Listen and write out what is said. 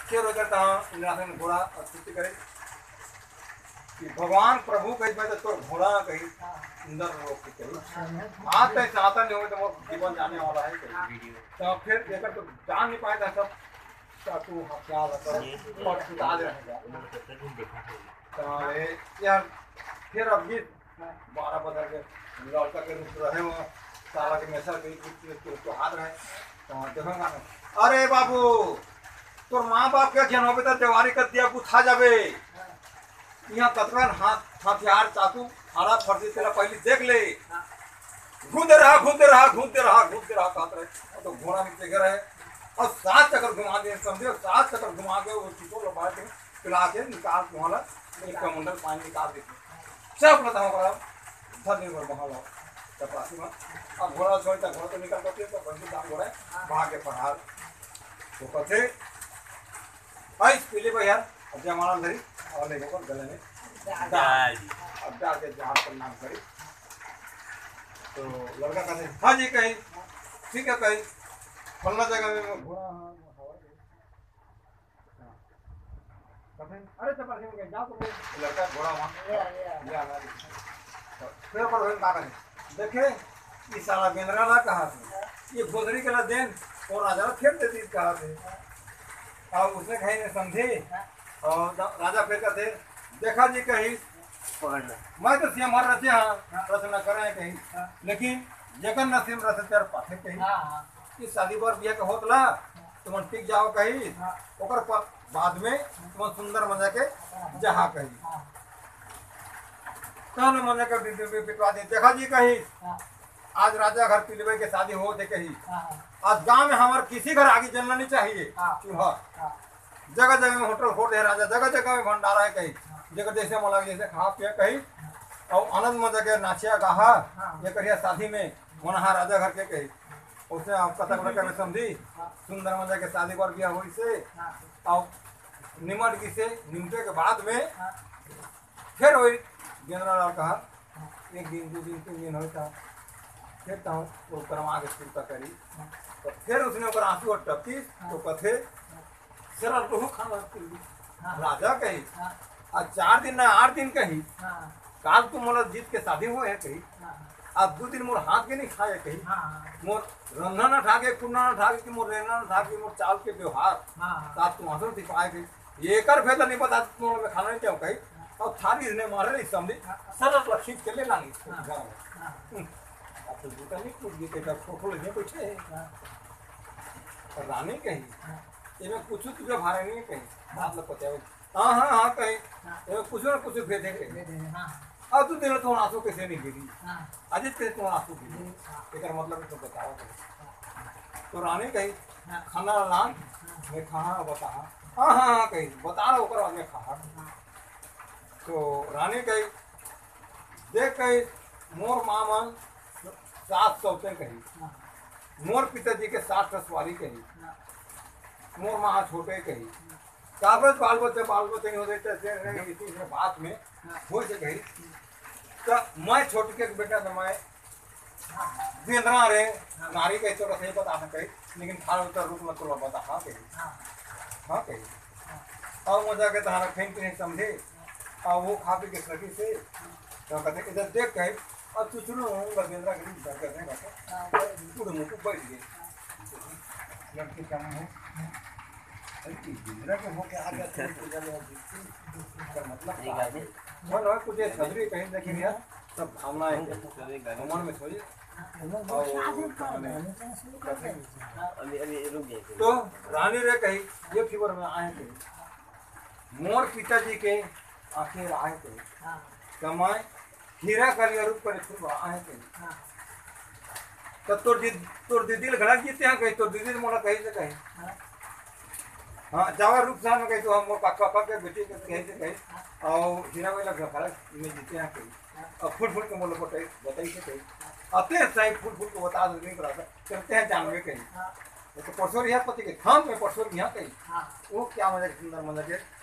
फिर हो करता इंद्रासन घोड़ा स्तुति करे कि भगवान प्रभु कही मैं तो घोड़ा कही सुंदर लोग की कही आज तक चाहता नहीं हो तो वो जीवन जाने वाला है कही तो फिर देखकर तो जान नहीं पाया था सब चाकू हथियार और छुटा रहेगा तो यार फिर अब ये 12 बदल के लड़का के रूप रहे वो साला के मैसा के हाथ रहे तो देखूंगा अरे बाबू तोर माँ बाप के जन होबे तो देवारी कर दिया बुथा जाबे यहाँ कतवन हाथ हथियार चाकू हरा फर्जी तेरा पहले देख ले घूमते रहा कहते रहे तो घोड़ा में जगह रहे और 7 चक्कर घुमा दिए समझे 7 चक्कर घुमा के वो चीजों लो बाहर पिला के निकाल तुम्हारा एक कमंडल पानी निकाल देते सब बताओ करा धर नहीं बोल बहाल चपासी में अब घोड़ा छोड़ता घोड़ा तो निकल करते तो बंदी दाम घोड़ा भाग के पहाड़ तो कहते भाई पीले भाई यार अब जमाना धरी और ले को गले में अब डाल के जहाज पर नाम करी तो लड़का कहते हाँ जी कहीं ठीक है कहीं फलना जगह में घोड़ा अरे चपल सिंह जाओ तो लड़का घोड़ा वहाँ फिर पर देखे ये साला बेंद्रा ला कहा थे ये गोदरी के ला देन और राजा फिर देती कहा थे और उसने कहीं नहीं समझे और राजा फिर कहते देखा जी कहीं मैं तो सीएम हर रचे हाँ रचना करे कहीं लेकिन जगन नसीम रच तेर पाथे कहीं इस शादी पर बिया के होतला तुम टिक जाओ कहीं ओकर बाद में तुम सुंदर मजा के जहा कहीं कहने मजा के बिटवा दे देखा जी कहीं आज राजा घर पिलवे के शादी हो थे कहीं आज गांव में हमारे किसी घर आगे चलना नहीं चाहिए चूल्हा जगह जगह में होटल खोल रहे राजा जगह जगह में भंडारा है कहीं जगह जैसे मोला जैसे खा पिया कहीं और आनंद मजा के नाचिया गाहा ये करिया शादी में मनहा राजा घर के कहीं उसने कथा कथा में समझी सुंदर मजा के शादी पर गया हुई से और निमट की से निमटे के बाद में फिर वही जनरल कहा 1 दिन 2 दिन 3 दिन होता फिर तो वो करमा के चिंता करी तो फिर उसने ऊपर आंसू और टपकी तो कथे सरल तो खाना राजा कही आज 4 दिन ना 8 दिन कही काल तुम मोला जीत के शादी हुए है कही आज 2 दिन मोर हाथ के नहीं खाए कही मोर रंधा ना ठाके कुन्ना ना ठाके कि मोर रेना ना ठाके मोर चाल के व्यवहार साथ तुम आंसू दिखाए कही ये कर फेदा नहीं पता तुम में खाना नहीं चाहो कही और थाली ने मारे नहीं समझी सरल लक्षित के ले लानी अब तो जूता नहीं टूट गई तेरा फोटो लेने बैठे रानी कही ये कुछ तुझे भारे नहीं कहीं बात लोग पता है हाँ कहीं कुछ ना कुछ भेजे अब तू तेरा तो आंसू कैसे नहीं गिरी अजित कैसे तो आंसू गिरी एक मतलब तो बताओ तो रानी कही खाना लान मैं खाना बता हाँ कहीं बता रहा होकर मैं खा तो रानी कही देख कही मोर मामन 7 सौते कही मोर पिताजी के 7 रसवारी कही मोर माँ छोटे कही कागज बाल बच्चे नहीं होते इसी बात में हो से कही तो मैं छोट के बेटा तो मैं बेंद्रा रे नारी कही तो नहीं पता ना कही लेकिन खाना उत्तर रूप में तो बता हाँ कही और मुझे के तहारा फेंक नहीं समझे और वो खा पी के सकी से तो कहते इधर देख कही और तू सुनो बेंद्रा के लिए कर देंगे पूरे मुँह को बैठ गए लड़की का मुँह बेंद्रा के हो के आ गया मतलब कुछ सदरी कहीं देखेंगे यार सब भावनाएं मन में सोचिए तो रानी रे कही ये फीवर में आए थे मोर पिताजी के आखिर आए थे कमाए हीरा कलिया रूप पर आए थे तो तोर दीदी घड़ा जीते हैं कहीं तो दीदी मोला कहीं से कहीं हाँ जावा रूप साहब में कहीं तो हम पापा के बेटी के कहीं से कहीं और हीरा वाला घर में जीते हैं कहीं और फुट के मोला बताई से कहीं अते सही फुट को बता दो नहीं पड़ा चलते हैं जानवे कहीं तो परसों यहाँ पति के थाम में परसों यहाँ कहीं वो क्या मजा सुंदर मजा के